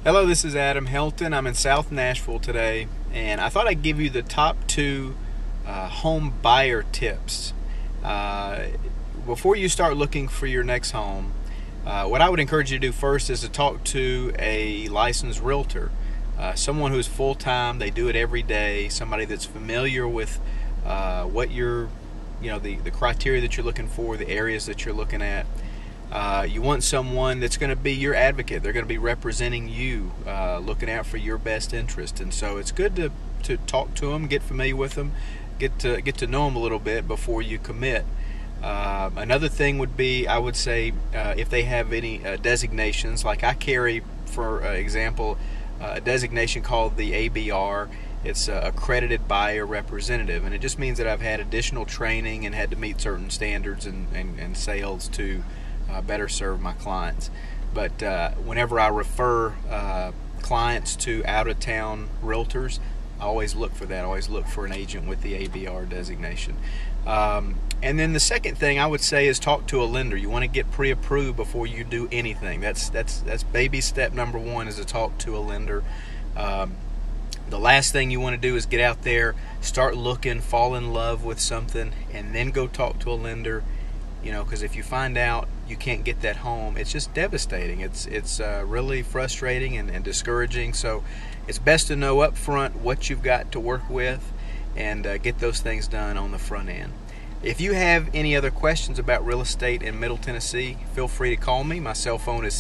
Hello, this is Adam Helton. I'm in South Nashville today, and I thought I'd give you the top two home buyer tips. Uh, Before you start looking for your next home, what I would encourage you to do first is to talk to a licensed realtor, someone who's full-time, they do it every day, somebody that's familiar with what you're, the criteria that you're looking for, the areas that you're looking at. You want someone that's going to be your advocate. They're going to be representing you, looking out for your best interest. And so it's good to talk to them, get familiar with them, get to know them a little bit before you commit. Another thing would be, I would say, if they have any designations, like I carry, for example, a designation called the ABR. It's accredited buyer representative, and it just means that I've had additional training and had to meet certain standards and sales to better serve my clients. But whenever I refer clients to out-of-town realtors, I always look for that. I always look for an agent with the ABR designation. And then the second thing I would say is talk to a lender. You want to get pre-approved before you do anything. That's baby step number one, is to talk to a lender. The last thing you want to do is get out there, start looking, fall in love with something, and then go talk to a lender. Because if you find out you can't get that home, it's just devastating. It's really frustrating and discouraging. So it's best to know up front what you've got to work with and get those things done on the front end. If you have any other questions about real estate in Middle Tennessee, feel free to call me. My cell phone is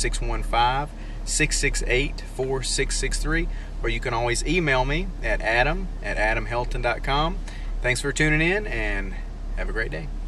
615-668-4663, or you can always email me at adam@adamhelton.com. Thanks for tuning in, and have a great day.